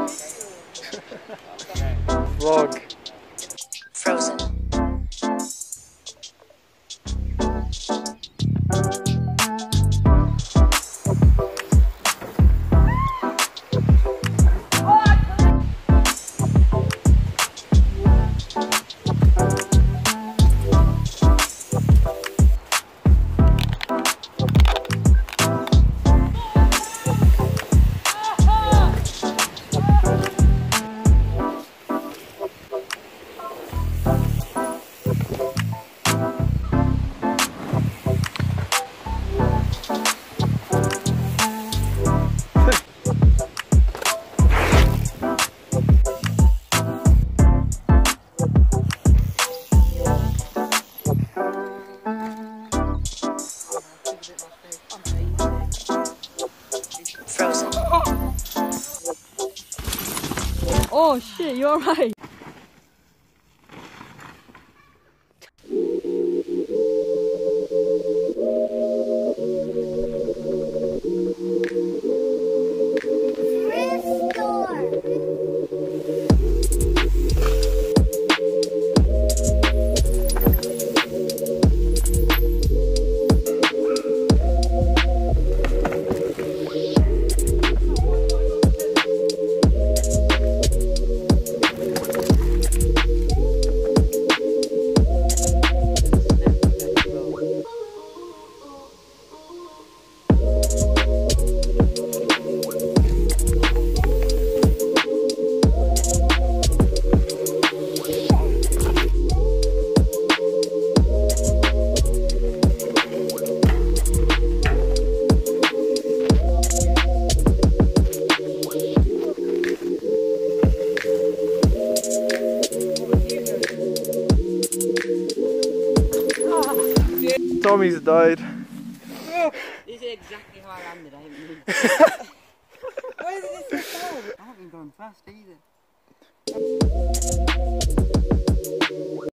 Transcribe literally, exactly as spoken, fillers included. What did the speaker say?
Vlog. Frozen. Frozen. Oh shit, you're right. Tommy's died. This is exactly how I landed, I haven't moved. Where did it sit down? I haven't gone fast either.